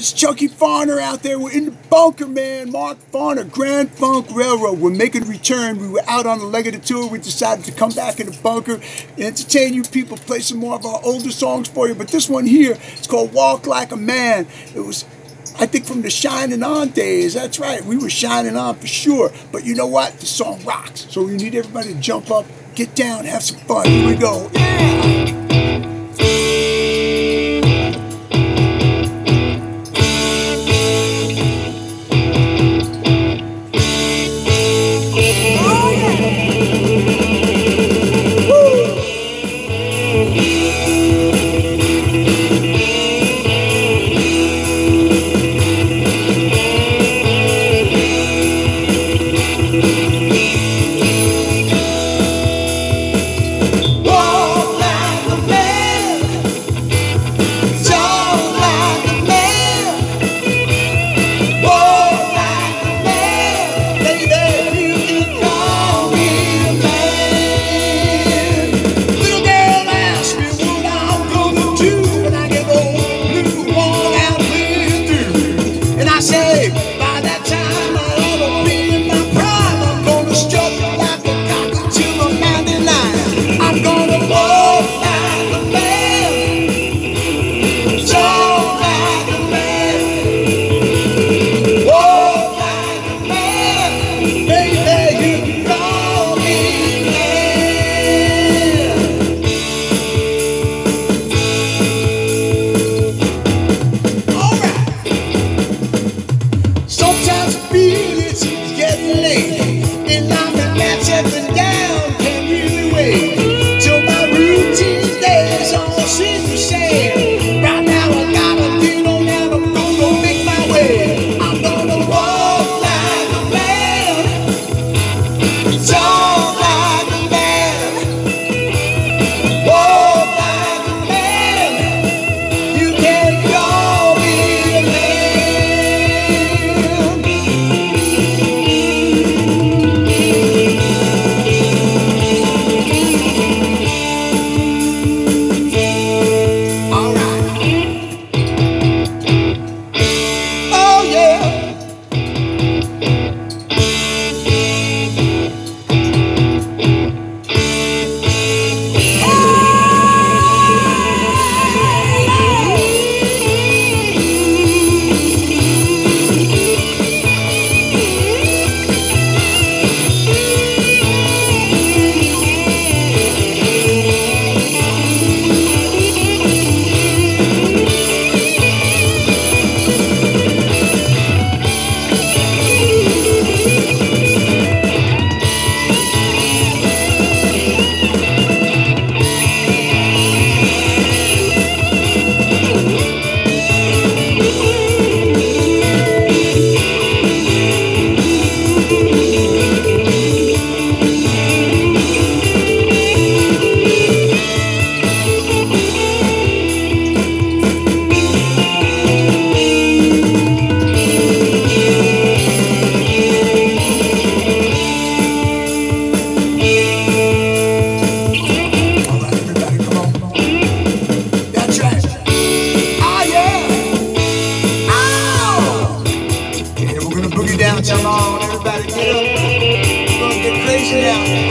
it's Chucky Farner out there. We're in the bunker, man. Mark Farner, Grand Funk Railroad. We're making a return. We were out on the leg of the tour. We decided to come back in the bunker and entertain you people, play some more of our older songs for you. But this one here, it's called Walk Like a Man. It was, I think, from the Shining On days. That's right. We were shining on for sure. But you know what? The song rocks. So we need everybody to jump up, get down, have some fun. Here we go. Yeah! Come on, everybody get up. We're gonna get crazy now.